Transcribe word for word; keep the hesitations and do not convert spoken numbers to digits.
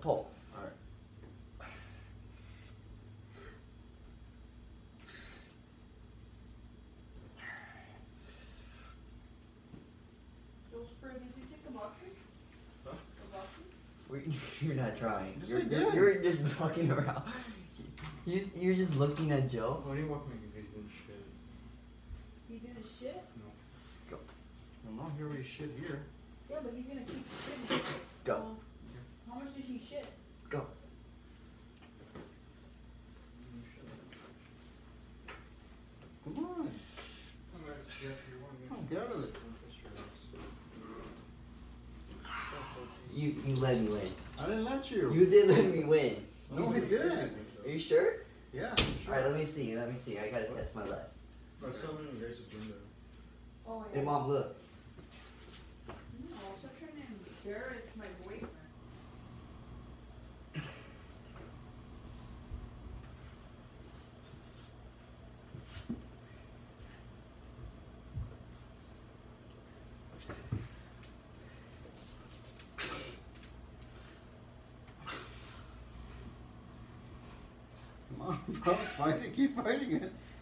pull. All right. You're not trying. Yes, you're, I did. you're just fucking around. You're, you're just looking at Joe. Why do you walk me? He's doing shit. He did his shit? No. Go. I'm not here with his shit here. Yeah, but he's gonna keep shitting. Go. Well, how much did he shit? Go. Come on. Oh, get out of it. You you let me win. I didn't let you. You did let me win. No, I didn't. Are you sure? Yeah, sure. Alright, let me see. Let me see. I gotta test my luck. I saw him in Grace's window. Oh, yeah. Hey, Mom, look. No, stop trying to embarrass my boyfriend. Come on, bro. Fight it. Keep fighting it.